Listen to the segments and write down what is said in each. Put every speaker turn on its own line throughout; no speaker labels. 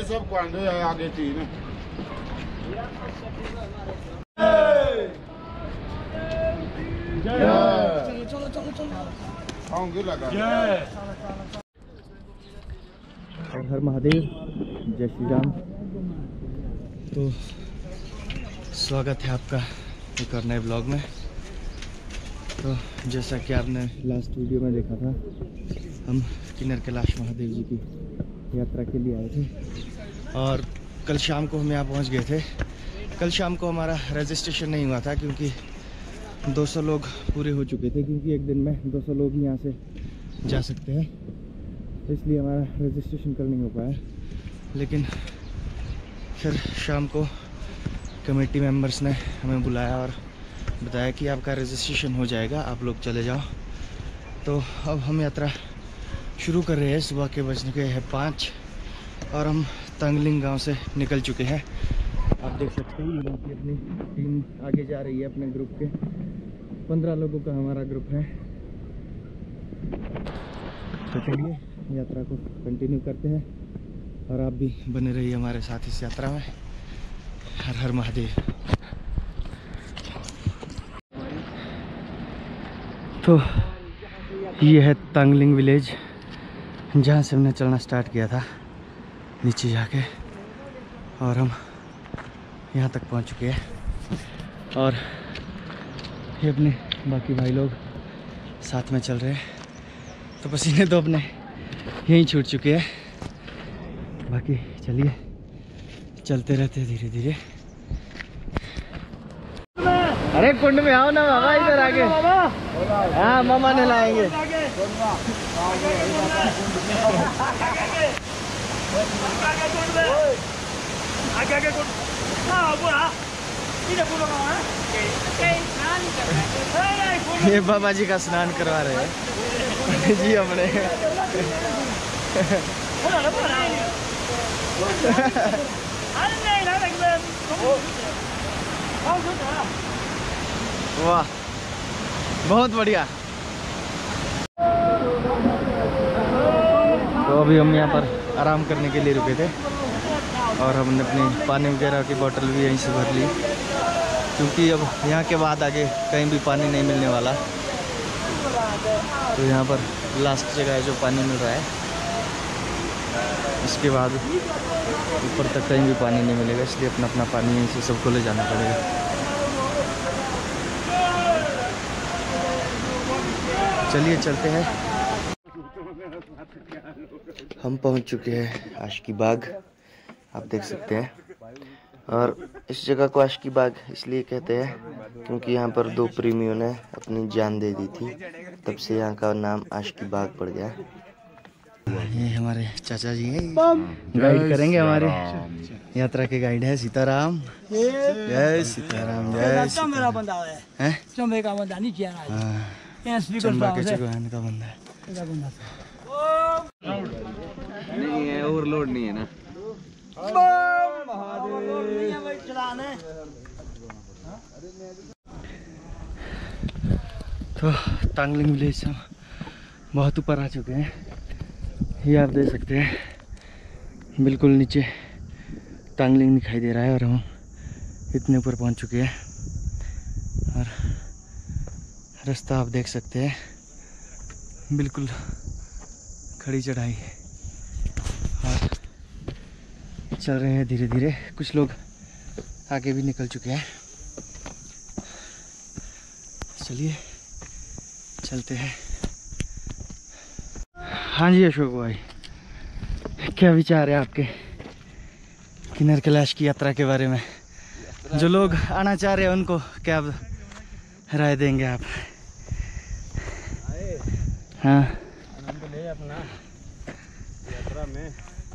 सब quando è a Ghettino.
हर हर महादेव, जय श्री राम। तो स्वागत है आपका एक और नए ब्लॉग में। तो जैसा कि आपने लास्ट वीडियो में देखा था, हम किन्नर कैलाश महादेव जी की यात्रा के लिए आए थे और कल शाम को हम यहाँ पहुँच गए थे। कल शाम को हमारा रजिस्ट्रेशन नहीं हुआ था क्योंकि 200 लोग पूरे हो चुके थे, क्योंकि एक दिन में 200 लोग ही यहाँ से जा सकते हैं, तो इसलिए हमारा रजिस्ट्रेशन कल नहीं हो पाया। लेकिन फिर शाम को कमेटी मेंबर्स ने हमें बुलाया और बताया कि आपका रजिस्ट्रेशन हो जाएगा, आप लोग चले जाओ। तो अब हम यात्रा शुरू कर रहे हैं। सुबह के बज गए हैं 5 और हम तंगलिंग गांव से निकल चुके हैं। आप देख सकते हैं ये लोग की अपनी टीम आगे जा रही है अपने ग्रुप के। 15 लोगों का हमारा ग्रुप है। तो चलिए यात्रा को कंटिन्यू करते हैं और आप भी बने रहिए हमारे साथ इस यात्रा में। हर हर महादेव। तो ये है तंगलिंग विलेज, जहाँ से हमने चलना स्टार्ट किया था नीचे जाके, और हम यहाँ तक पहुँच चुके हैं। और ये अपने बाकी भाई लोग साथ में चल रहे हैं। तो पसीने तो अपने यहीं छूट चुके हैं। बाकी चलिए चलते रहते हैं धीरे धीरे। अरे कुंड में आओ ना बाबा, इधर आगे। हाँ मामा ने लाएंगे। ये बाबा जी का स्नान करवा रहे हैं जी हमने। वाह बहुत बढ़िया। तो अभी हम यहाँ पर आराम करने के लिए रुके थे और हमने अपनी पानी वगैरह की बोतल भी यहीं से भर ली, क्योंकि अब यहाँ के बाद आगे कहीं भी पानी नहीं मिलने वाला। तो यहाँ पर लास्ट जगह है जो पानी मिल रहा है, इसके बाद ऊपर तक कहीं भी पानी नहीं मिलेगा, इसलिए अपना अपना पानी यहीं से सबको ले जाना पड़ेगा। चलिए चलते हैं। हम पहुंच चुके हैं आशिकी बाग, आप देख सकते हैं। और इस जगह को आशिकी बाग इसलिए कहते हैं क्योंकि यहाँ पर 2 प्रेमियों ने अपनी जान दे दी थी, तब से यहाँ का नाम आशिकी बाग पड़ गया। ये हमारे चाचा जी हैं, गाइड करेंगे, हमारे यात्रा के गाइड है सीताराम। जय सीताराम। जय मेरा बंदा है, चंबे का बंदा नहीं किया है, चंबा के चुगवान का बंदा है। नहीं है, ओवरलोड नहीं है ना। तो तंगलिंग विलेज से बहुत ऊपर आ चुके हैं। ये आप देख सकते हैं बिल्कुल नीचे तंगलिंग दिखाई दे रहा है और हम इतने ऊपर पहुंच चुके हैं। और रास्ता आप देख सकते हैं, बिल्कुल खड़ी चढ़ाई और चल रहे हैं धीरे धीरे। कुछ लोग आगे भी निकल चुके हैं। चलिए चलते हैं। हाँ जी अशोक भाई, क्या विचार है आपके किन्नर कैलाश की यात्रा के बारे में? जो लोग आना चाह रहे हैं उनको क्या राय देंगे आप? हाँ आनंद ले अपना यात्रा में।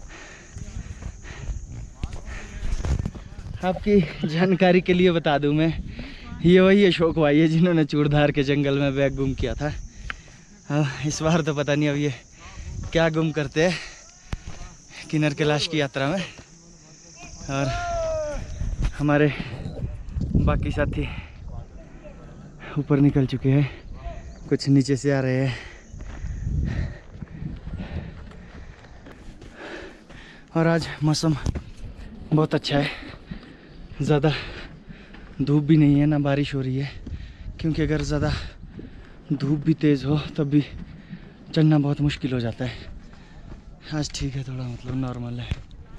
आपकी जानकारी के लिए बता दूं मैं, ये वही अशोक भाई है जिन्होंने चूड़धार के जंगल में बैग गुम किया था। अब इस बार तो पता नहीं अब ये क्या गुम करते हैं किन्नर कैलाश की यात्रा में। और हमारे बाकी साथी ऊपर निकल चुके हैं, कुछ नीचे से आ रहे हैं। और आज मौसम बहुत अच्छा है, ज़्यादा धूप भी नहीं है ना बारिश हो रही है, क्योंकि अगर ज़्यादा धूप भी तेज़ हो तब भी चढ़ना बहुत मुश्किल हो जाता है। आज ठीक है, थोड़ा मतलब नॉर्मल है।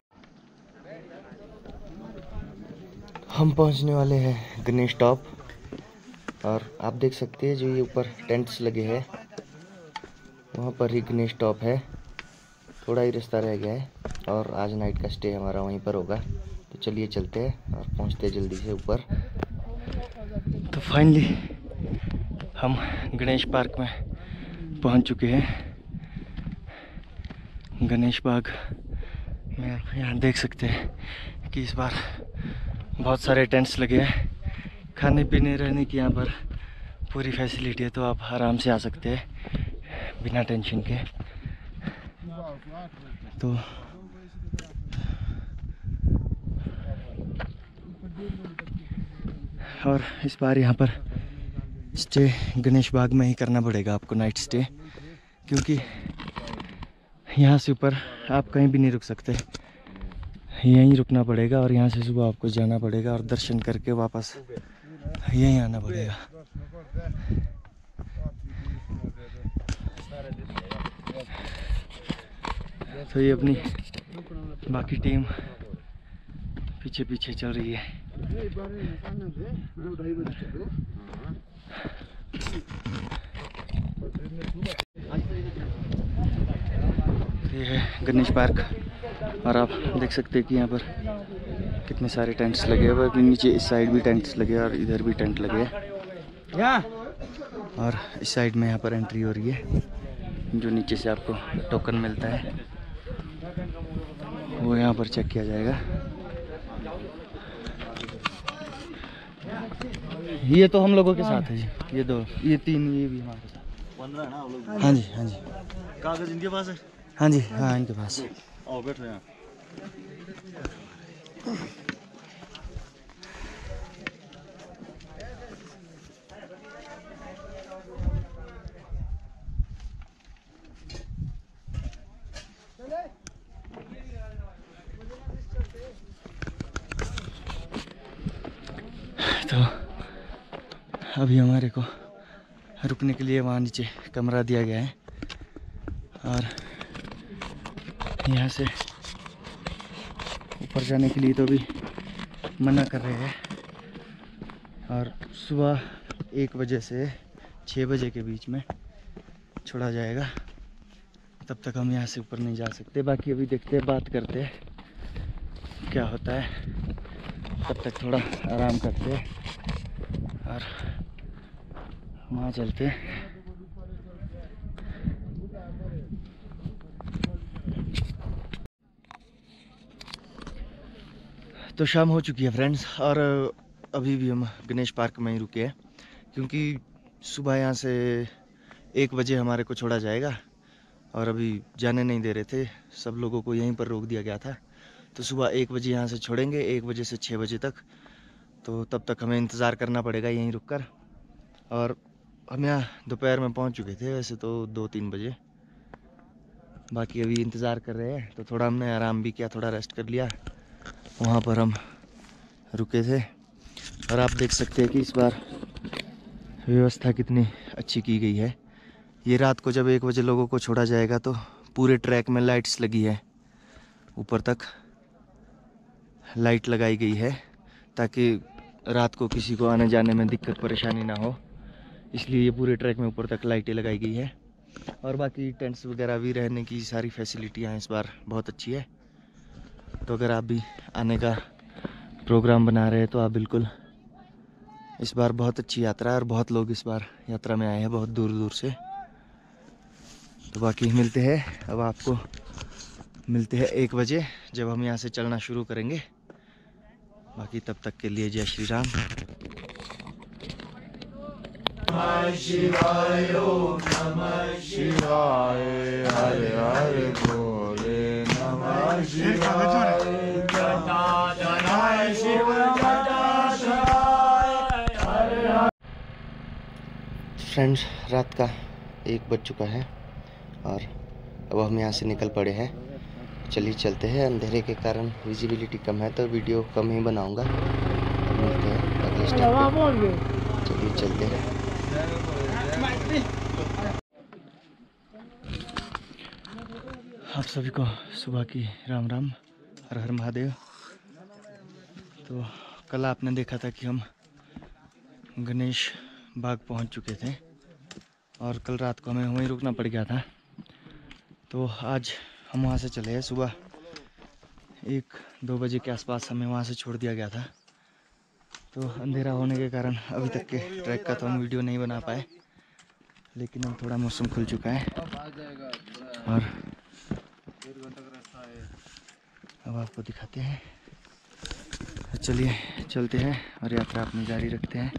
हम पहुंचने वाले हैं गणेश टॉप, और आप देख सकते हैं जो ये ऊपर टेंट्स लगे हैं वहाँ पर ही गणेश टॉप है। थोड़ा ही रास्ता रह गया है और आज नाइट का स्टे हमारा वहीं पर होगा। तो चलिए चलते हैं और पहुंचते हैं जल्दी से ऊपर। तो फाइनली हम गणेश पार्क में पहुंच चुके हैं। गणेश बाग में यहाँ देख सकते हैं कि इस बार बहुत सारे टेंट्स लगे हैं। खाने पीने रहने की यहाँ पर पूरी फैसिलिटी है, तो आप आराम से आ सकते हैं बिना टेंशन के। तो और इस बार यहाँ पर स्टे गणेश बाग में ही करना पड़ेगा आपको, नाइट स्टे, क्योंकि यहाँ से ऊपर आप कहीं भी नहीं रुक सकते, यहीं रुकना पड़ेगा। और यहाँ से सुबह आपको जाना पड़ेगा और दर्शन करके वापस यहीं आना पड़ेगा। तो ये अपनी बाकी टीम पीछे पीछे चल रही है। ये है गणेश पार्क, और आप देख सकते हैं कि यहाँ पर कितने सारे टेंट्स लगे हुए हैं। नीचे इस साइड भी टेंट्स लगे हैं और इधर भी टेंट लगे हैं। और इस साइड में यहाँ पर एंट्री हो रही है, जो नीचे से आपको टोकन मिलता है वो यहाँ पर चेक किया जाएगा। ये तो हम लोगों के साथ है जी, ये 2 ये 3 ये भी हमारे साथ। 15 है ना आप लोग? हाँ जी हाँ जी। कागज इनके पास है? हाँ जी हाँ, इनके पास। आओ बैठो यहाँ। तो अभी हमारे को रुकने के लिए वहाँ नीचे कमरा दिया गया है, और यहाँ से ऊपर जाने के लिए तो भी मना कर रहे हैं। और सुबह 1 बजे से 6 बजे के बीच में छोड़ा जाएगा, तब तक हम यहाँ से ऊपर नहीं जा सकते। बाकी अभी देखते हैं, बात करते हैं क्या होता है, तब तक थोड़ा आराम करते हैं और वहाँ चलते हैं। तो शाम हो चुकी है फ्रेंड्स, और अभी भी हम गणेश पार्क में ही रुके हैं, क्योंकि सुबह यहाँ से 1 बजे हमारे को छोड़ा जाएगा और अभी जाने नहीं दे रहे थे, सब लोगों को यहीं पर रोक दिया गया था। तो सुबह 1 बजे यहाँ से छोड़ेंगे, 1 बजे से 6 बजे तक। तो तब तक हमें इंतज़ार करना पड़ेगा यहीं रुककर। और हम यहाँ दोपहर में पहुँच चुके थे वैसे तो 2-3 बजे। बाकी अभी इंतज़ार कर रहे हैं, तो थोड़ा हमने आराम भी किया, थोड़ा रेस्ट कर लिया। वहाँ पर हम रुके थे, और आप देख सकते हैं कि इस बार व्यवस्था कितनी अच्छी की गई है। ये रात को जब 1 बजे लोगों को छोड़ा जाएगा तो पूरे ट्रैक में लाइट्स लगी है, ऊपर तक लाइट लगाई गई है, ताकि रात को किसी को आने जाने में दिक्कत परेशानी ना हो, इसलिए ये पूरे ट्रैक में ऊपर तक लाइटें लगाई गई है। और बाकी टेंट्स वगैरह भी, रहने की सारी फैसिलिटियाँ इस बार बहुत अच्छी है। तो अगर आप भी आने का प्रोग्राम बना रहे हैं तो आप बिल्कुल, इस बार बहुत अच्छी यात्रा है और बहुत लोग इस बार यात्रा में आए हैं बहुत दूर दूर से। तो बाकी मिलते हैं, अब आपको मिलते हैं 1 बजे जब हम यहाँ से चलना शुरू करेंगे। बाकी तब तक के लिए जय श्री राम।
नमः शिवाय ओम नमः शिवाय, हरे हरे बोले नमः शिवाय, जटाधराय शिव जटाधराय, हरे।
फ्रेंड्स, रात का 1 बज चुका है और अब हम यहाँ से निकल पड़े हैं। चलिए चलते हैं। अंधेरे के कारण विजिबिलिटी कम है तो वीडियो कम ही बनाऊंगा। मिलते हैं अगले स्टेप पे। चलिए चलते हैं। आप सभी को सुबह की राम राम, हर हर महादेव। तो कल आपने देखा था कि हम गणेश बाग पहुंच चुके थे और कल रात को हमें वहीं रुकना पड़ गया था। तो आज हम वहां से चले हैं। सुबह 1-2 बजे के आसपास हमें वहां से छोड़ दिया गया था। तो अंधेरा होने के कारण अभी तक के ट्रैक का तो हम वीडियो नहीं बना पाए, लेकिन अब थोड़ा मौसम खुल चुका है और अब आपको दिखाते हैं। तो चलिए चलते हैं और यात्रा अपनी जारी रखते हैं।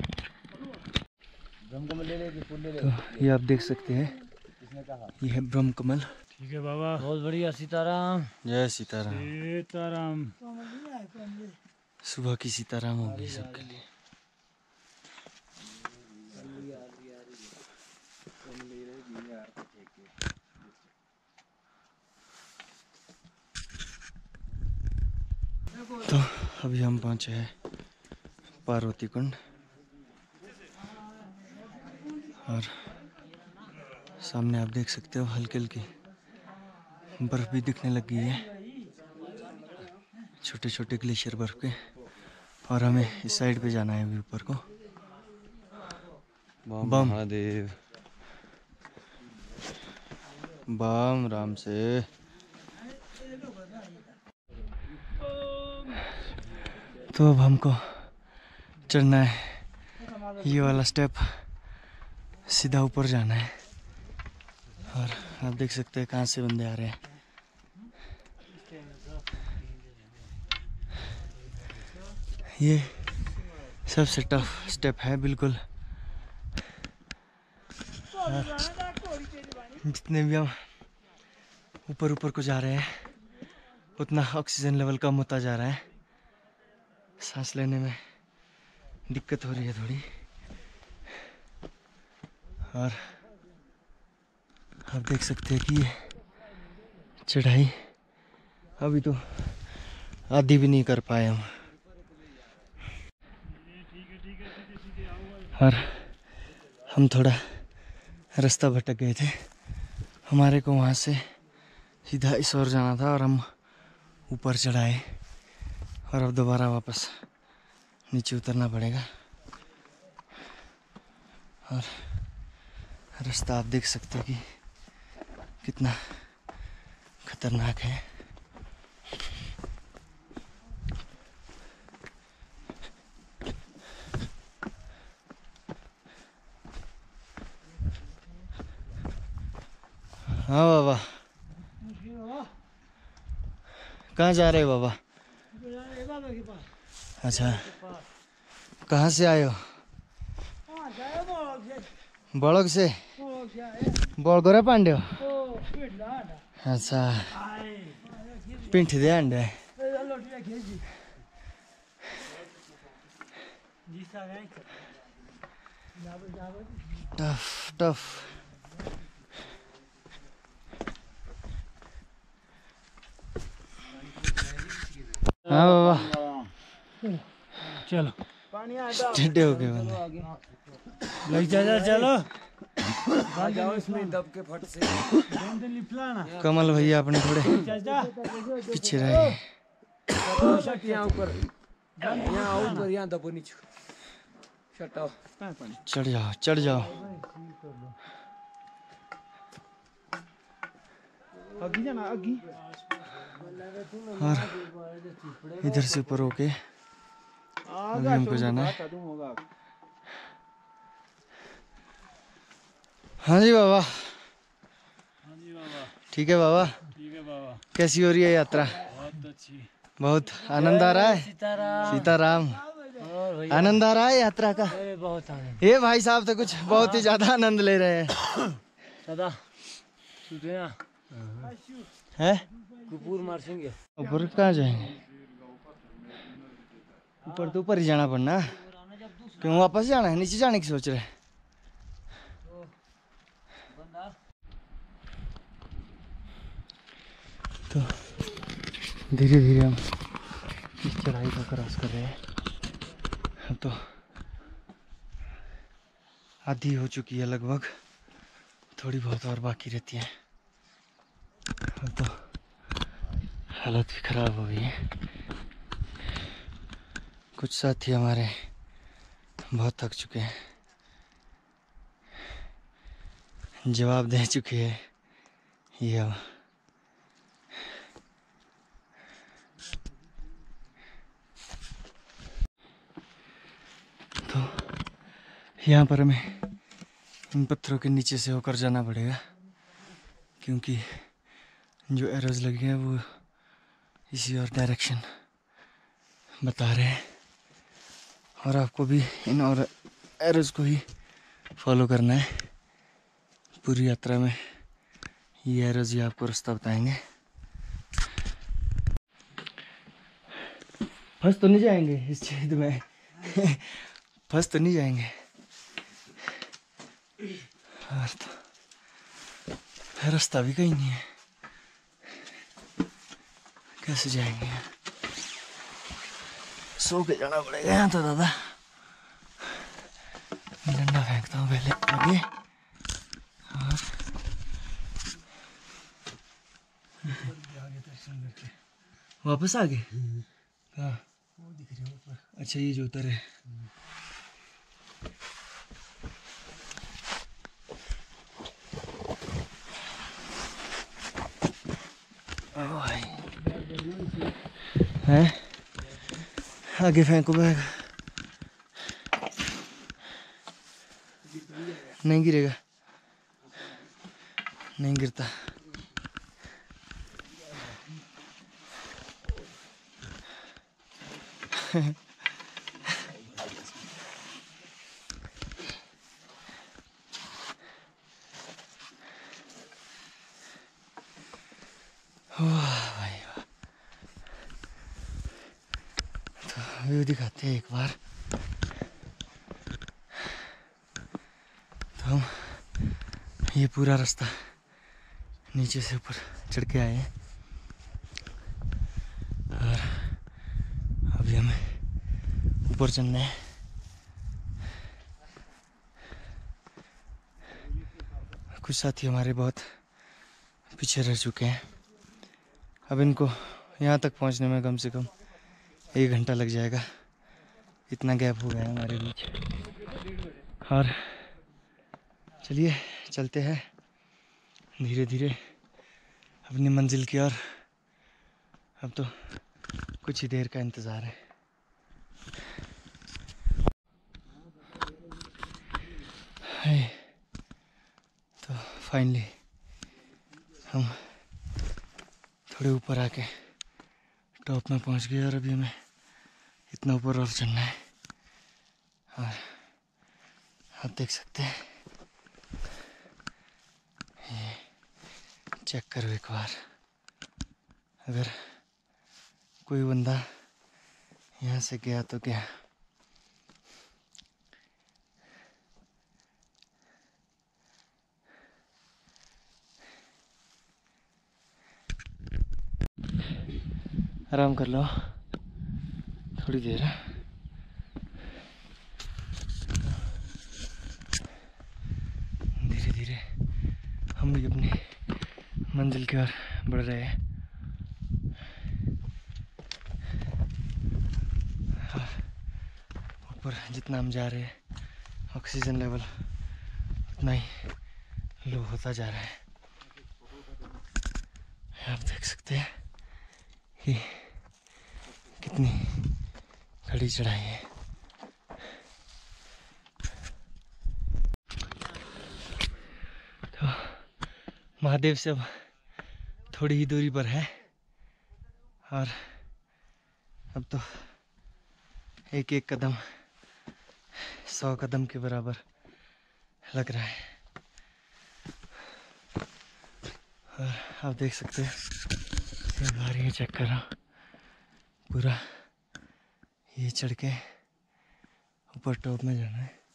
तो ये आप देख सकते हैं, ये है ब्रह्म कमल।
ठीक है बाबा, बहुत बढ़िया। सीताराम,
जय सीताराम।
सीताराम।
सुबह की सीताराम होगी सबके लिए। तो अभी हम पहुंचे हैं पार्वती कुंड और सामने आप देख सकते हो हल्की हल्की बर्फ भी दिखने लग गई है, छोटे छोटे ग्लेशियर बर्फ के। और हमें इस साइड पे जाना है अभी ऊपर को। बम महादेव, बम राम से। तो अब हमको चढ़ना है ये वाला स्टेप, सीधा ऊपर जाना है। और आप देख सकते हैं कहाँ से बंदे आ रहे हैं। ये सबसे टफ स्टेप है बिल्कुल। जितने भी हम ऊपर ऊपर को जा रहे हैं उतना ऑक्सीजन लेवल कम होता जा रहा है, सांस लेने में दिक्कत हो रही है थोड़ी। और आप देख सकते हैं कि ये चढ़ाई अभी तो आधी भी नहीं कर पाए हम। और हम थोड़ा रास्ता भटक गए थे। हमारे को वहाँ से सीधा इस ओर जाना था और हम ऊपर चढ़ाए और अब दोबारा वापस नीचे उतरना पड़ेगा। और रास्ता आप देख सकते हैं कि कितना खतरनाक है। हाँ बाबा, कहाँ जा रहे हो बाबा? अच्छा, कहाँ से आए हो? बड़ोग से। बड़गोरा पांडे हो? अच्छा, पिंठ दे अंडे। Tough tough. हाँ बाबा,
चलो
टेढ़े हो गए बंदे।
लग जा, चलो।
जाओ इसमें दब के फट से।
कमल भैया अपने थोड़े पीछे रहे।
यहाँ ऊपर, यहाँ दबो नीचे। शटाओ,
चढ़ जाओ चढ़ जाओ। और इधर से ऊपर होके अभी हमको जाना है। हाँ जी बाबा। ठीक है बाबा। कैसी हो रही है यात्रा?
बहुत अच्छी,
बहुत आनंद आ रहा है। सीताराम। आनंद आ रहा है यात्रा का?
बहुत आनंद।
ये भाई साहब तो कुछ बहुत ही ज्यादा आनंद ले रहे हैं। है
कुपूर मारेंगे।
ऊपर कहाँ जाएंगे? ऊपर तो ऊपर ही जाना पड़ना। क्यों वापस जाना है? नीचे जाने की सोच रहे? तो धीरे धीरे हम इस चढ़ाई को क्रॉस कर रहे हैं। अब तो आधी हो चुकी है लगभग, थोड़ी बहुत और बाकी रहती है। अब तो हालत भी ख़राब हो गई है। कुछ साथी हमारे बहुत थक चुके हैं, जवाब दे चुके हैं ये अब। तो यहाँ पर हमें इन पत्थरों के नीचे से होकर जाना पड़ेगा, क्योंकि जो एरोज लगे हैं वो इसी और डायरेक्शन बता रहे हैं, और आपको भी इन और एरोज को ही फॉलो करना है। पूरी यात्रा में ये एरोज ही आपको रास्ता बताएंगे। फंस तो नहीं जाएंगे इस छेद में? फंस तो नहीं जाएंगे? और तो रास्ता भी कहीं नहीं है, कैसे जाएंगे? सो के जाना पड़ेगा यहाँ तो दादा। डंडा फेंकता हूँ पहले आगे, और वापस आ गए। हाँ वो दिख रहे हैं ऊपर। अच्छा ये जो उतर है। हैं आगे फेंको बैग, नहीं गिरेगा, नहीं गिरता। भाई वाह। तो व्यू दिखाते हैं एक बार। तो हम ये पूरा रास्ता नीचे से ऊपर चढ़ के आए हैं, और अभी हमें ऊपर चढ़ना है। कुछ साथी हमारे बहुत पीछे रह चुके हैं। अब इनको यहाँ तक पहुँचने में कम से कम 1 घंटा लग जाएगा, इतना गैप हो गया है हमारे बीच। और चलिए चलते हैं धीरे धीरे अपनी मंजिल की ओर। अब तो कुछ ही देर का इंतज़ार है। तो फाइनली हम थोड़े ऊपर आके टॉप में पहुंच गए, और अभी हमें इतना ऊपर और चढ़ना है। और आप देख सकते हैं, ये चेक करो एक बार। अगर कोई बंदा यहाँ से गया तो क्या। आराम कर लो थोड़ी देर। धीरे धीरे हम भी अपनी मंजिल की ओर बढ़ रहे हैं। ऊपर जितना हम जा रहे हैं, ऑक्सीजन लेवल उतना ही लो होता जा रहा है। आप देख सकते हैं कि कितनी कड़ी चढ़ाई है। तो महादेव से अब थोड़ी ही दूरी पर है, और अब तो एक एक कदम 100 कदम के बराबर लग रहा है। और आप देख सकते हैं, एक बार ये चेक कर रहा हूँ, पूरा ये चढ़ के ऊपर टॉप में जाना है।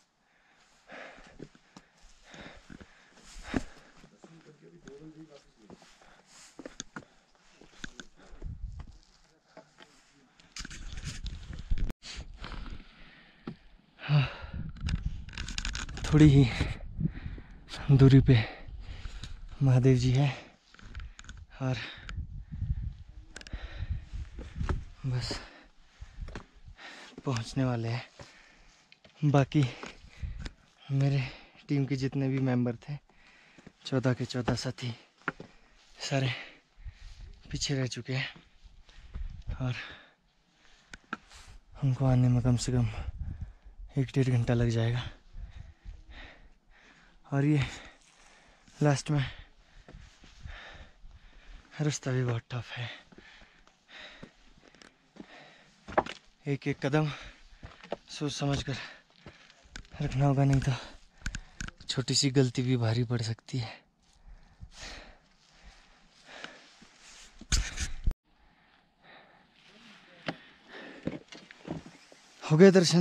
थोड़ी ही दूरी पे महादेव जी है और बस पहुंचने वाले हैं। बाकी मेरे टीम के जितने भी मेंबर थे 14 के 14 साथी सारे पीछे रह चुके हैं और हमको आने में कम से कम 1-1.5 घंटा लग जाएगा। और ये लास्ट में रास्ता भी बहुत टफ है, एक एक कदम सोच समझ कर रखना होगा, नहीं तो छोटी सी गलती भी भारी पड़ सकती है। हो गए दर्शन?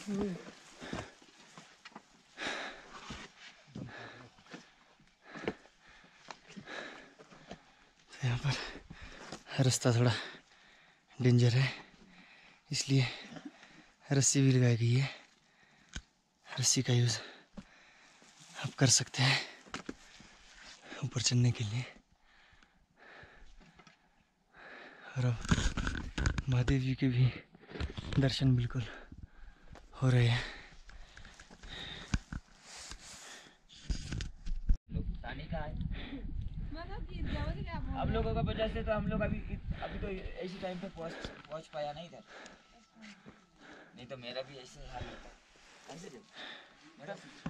तो यहाँ पर रास्ता थोड़ा डेंजर है, इसलिए रस्सी भी लगाई गई है। रस्सी का यूज़ आप कर सकते हैं ऊपर चढ़ने के लिए। और अब महादेव जी के भी दर्शन बिल्कुल हो रहे हैं।
आप लोगों का वजह से तो हम लोग अभी तो ऐसी टाइम पे पहुंच पाया नहीं था, नहीं तो मेरा भी ऐसे हाल होता। ऐसे मेरा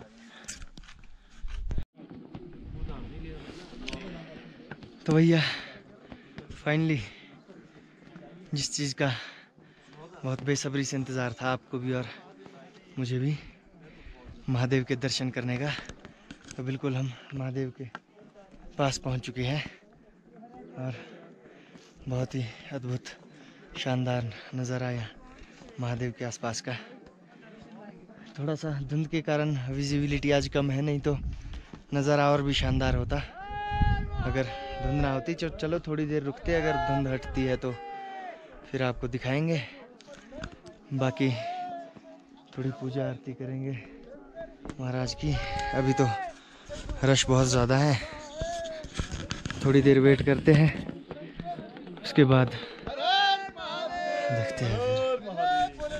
तो भैया फाइनली जिस चीज़ का बहुत बेसब्री से इंतज़ार था आपको भी और मुझे भी, महादेव के दर्शन करने का, तो बिल्कुल हम महादेव के पास पहुंच चुके हैं और बहुत ही अद्भुत शानदार नज़ारा आया महादेव के आसपास का। थोड़ा सा धुंध के कारण विजिबिलिटी आज कम है, नहीं तो नज़ारा और भी शानदार होता। अगर धुंध ना होती चलो थोड़ी देर रुकते, अगर धुंध हटती है तो फिर आपको दिखाएंगे। बाकी थोड़ी पूजा आरती करेंगे महाराज की। अभी तो रश बहुत ज़्यादा है, थोड़ी देर वेट करते हैं, उसके बाद देखते हैं फिर।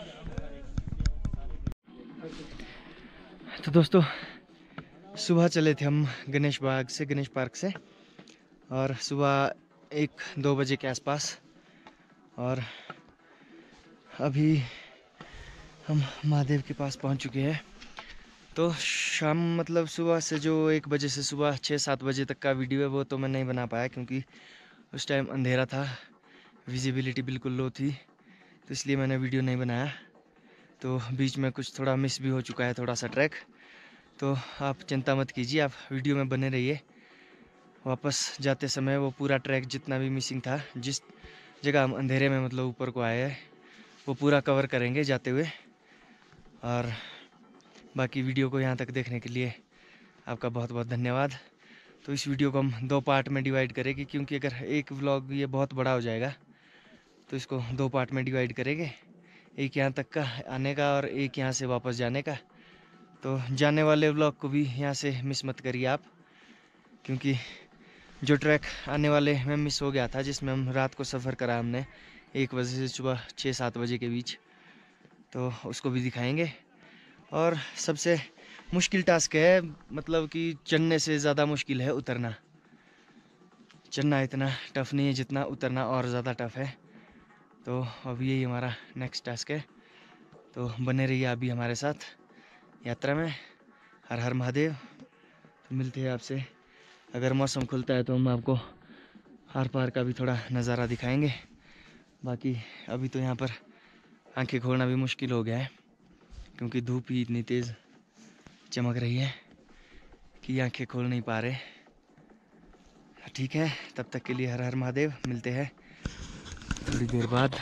तो दोस्तों सुबह चले थे हम गणेश पार्क से और सुबह 1-2 बजे के आसपास, और अभी हम महादेव के पास पहुंच चुके हैं। तो शाम मतलब सुबह से जो 1 बजे से सुबह 6-7 बजे तक का वीडियो है वो तो मैं नहीं बना पाया, क्योंकि उस टाइम अंधेरा था, विजिबिलिटी बिल्कुल लो थी, तो इसलिए मैंने वीडियो नहीं बनाया। तो बीच में कुछ थोड़ा मिस भी हो चुका है, थोड़ा सा ट्रैक। तो आप चिंता मत कीजिए, आप वीडियो में बने रहिए। वापस जाते समय वो पूरा ट्रैक जितना भी मिसिंग था, जिस जगह हम अंधेरे में मतलब ऊपर को आए हैं, वो पूरा कवर करेंगे जाते हुए। और बाकी वीडियो को यहाँ तक देखने के लिए आपका बहुत बहुत धन्यवाद। तो इस वीडियो को हम 2 पार्ट में डिवाइड करेंगे, क्योंकि अगर एक व्लॉग ये बहुत बड़ा हो जाएगा, तो इसको 2 पार्ट में डिवाइड करेंगे, एक यहाँ तक का आने का और एक यहाँ से वापस जाने का। तो जाने वाले व्लॉग को भी यहाँ से मिस मत करिए आप, क्योंकि जो ट्रैक आने वाले में मिस हो गया था, जिसमें हम रात को सफ़र करा हमने 1 बजे से सुबह 6-7 बजे के बीच, तो उसको भी दिखाएंगे। और सबसे मुश्किल टास्क है, मतलब कि चढ़ने से ज़्यादा मुश्किल है उतरना। चढ़ना इतना टफ नहीं है जितना उतरना और ज़्यादा टफ है। तो अब यही हमारा नेक्स्ट टास्क है, तो बने रहिए अभी हमारे साथ यात्रा में। हर हर महादेव। तो मिलते हैं आपसे, अगर मौसम खुलता है तो हम आपको आर पार का भी थोड़ा नज़ारा दिखाएंगे। बाकी अभी तो यहाँ पर आंखें खोलना भी मुश्किल हो गया है, क्योंकि धूप ही इतनी तेज़ चमक रही है कि आंखें खोल नहीं पा रहे। ठीक है, तब तक के लिए हर हर महादेव। मिलते हैं थोड़ी देर बाद।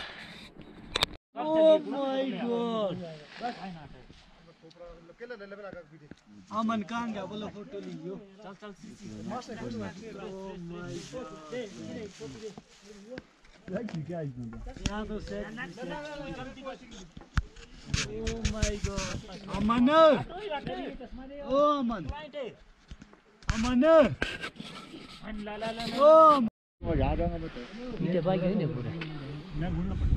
अमन कहाँ गया, बोलो फोटो लीजिए। चल यहाँ तो set. Oh my God, Aman ओ अमन अमन ओ इथे बाइक आहे ना पुढे मैं घूमना पड़ना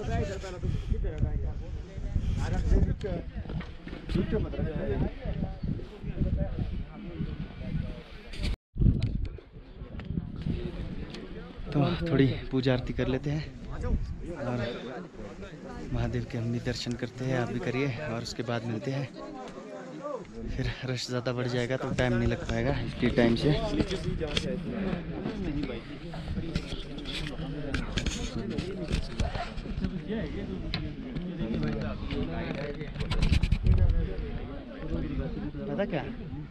तो थोड़ी पूजा आरती कर लेते हैं और महादेव के हम भी दर्शन करते हैं, आप भी करिए और उसके बाद मिलते हैं। फिर रश ज़्यादा बढ़ जाएगा तो टाइम नहीं लग पाएगा, इसलिए टाइम से पता क्या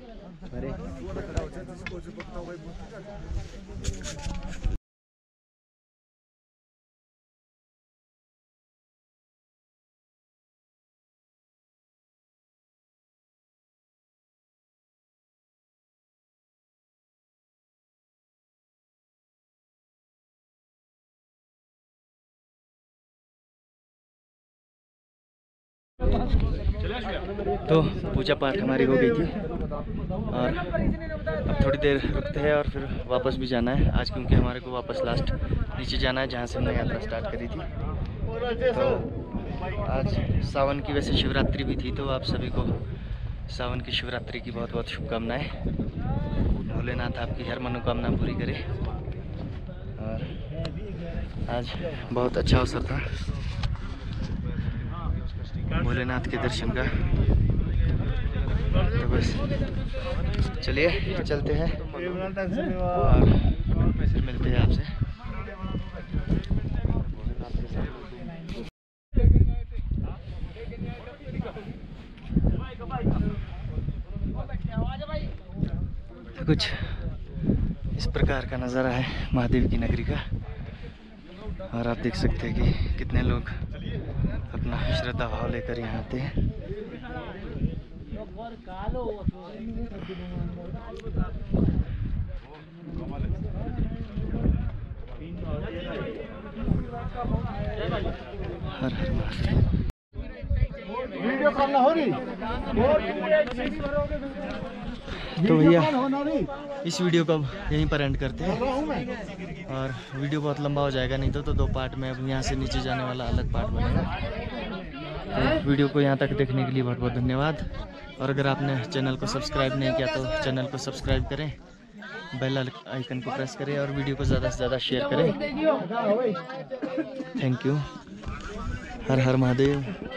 तो पूजा पाठ हमारी हो गई थी और अब थोड़ी देर रुकते हैं और फिर वापस भी जाना है आज, क्योंकि हमारे को वापस लास्ट नीचे जाना है जहाँ से हमने यात्रा स्टार्ट करी थी। तो आज सावन की वैसे शिवरात्रि भी थी, तो आप सभी को सावन की शिवरात्रि की बहुत बहुत शुभकामनाएं। भोलेनाथ आपकी हर मनोकामना पूरी करे। और आज बहुत अच्छा अवसर था भोलेनाथ के दर्शन का। तो बस चलिए चलते हैं और फिर मिलते हैं आपसे। तो कुछ इस प्रकार का नज़ारा है महादेव की नगरी का, और आप देख सकते हैं कि कितने लोग अपना श्रद्धा भाव लेकर यहाँ आते हैं। हर हर महादेव। तो भैया इस वीडियो को अब यहीं पर एंड करते हैं, और वीडियो बहुत लंबा हो जाएगा नहीं तो दो पार्ट में। अब यहाँ से नीचे जाने वाला अलग पार्ट बनेगा। तो वीडियो को यहाँ तक देखने के लिए बहुत बहुत धन्यवाद। और अगर आपने चैनल को सब्सक्राइब नहीं किया तो चैनल को सब्सक्राइब करें, बेल आइकन को प्रेस करें और वीडियो को ज़्यादा से ज़्यादा शेयर करें। Thank you. हर हर महादेव।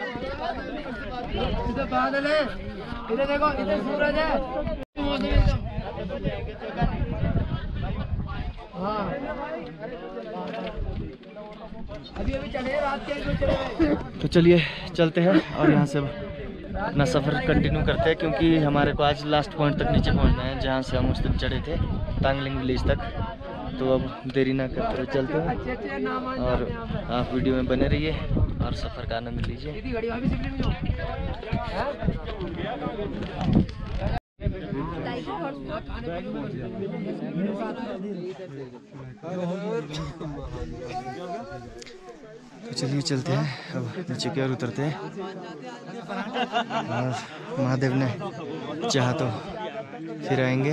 इधर बादल है, इधर देखो, इधर सूरज है। हाँ अभी चले रात के चले।
तो चलिए चलते हैं और यहाँ से अपना सफ़र कंटिन्यू करते हैं, क्योंकि हमारे को आज लास्ट पॉइंट तक नीचे पहुँचना है जहाँ से हम उस दिन चढ़े थे, तांगलिंग विलेज तक। तो अब देरी ना करते हुए चलते हैं, और आप वीडियो में बने रहिए और सफ़र का आनंद लीजिए। तो चलिए चलते हैं, अब नीचे की ओर उतरते हैं। और महादेव ने चाहा तो फिर आएंगे।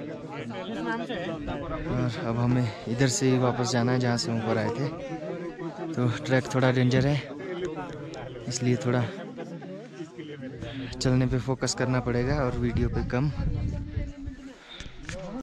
और अब हमें इधर से ही वापस जाना है जहाँ से हम ऊपर आए थे। तो ट्रैक थोड़ा डेंजर है, इसलिए थोड़ा चलने पे फोकस करना पड़ेगा और वीडियो पे कम।